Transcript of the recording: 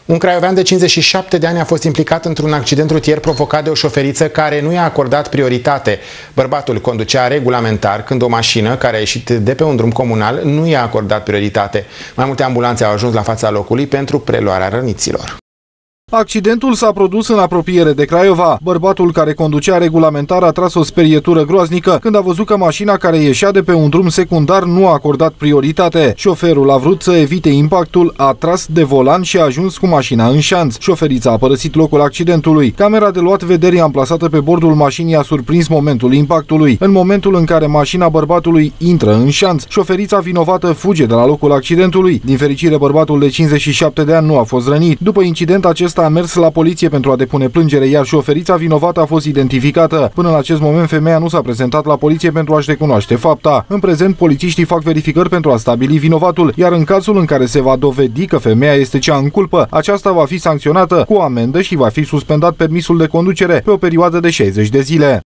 Un craiovean de 57 de ani a fost implicat într-un accident rutier provocat de o șoferiță care nu i-a acordat prioritate. Bărbatul conducea regulamentar când o mașină care a ieșit de pe un drum comunal nu i-a acordat prioritate. Mai multe ambulanțe au ajuns la fața locului pentru preluarea răniților. Accidentul s-a produs în apropiere de Craiova. Bărbatul care conducea regulamentar a tras o sperietură groaznică când a văzut că mașina care ieșea de pe un drum secundar nu a acordat prioritate. Șoferul a vrut să evite impactul, a tras de volan și a ajuns cu mașina în șanț. Șoferița a părăsit locul accidentului. Camera de luat vedere amplasată pe bordul mașinii a surprins momentul impactului. În momentul în care mașina bărbatului intră în șanț, șoferița vinovată fuge de la locul accidentului. Din fericire, bărbatul de 57 de ani nu a fost rănit. După incident, acesta a mers la poliție pentru a depune plângere, iar șoferița vinovată a fost identificată. Până la acest moment, femeia nu s-a prezentat la poliție pentru a-și recunoaște fapta. În prezent, polițiștii fac verificări pentru a stabili vinovatul, iar în cazul în care se va dovedi că femeia este cea în culpă, aceasta va fi sancționată cu o amendă și va fi suspendat permisul de conducere pe o perioadă de 60 de zile.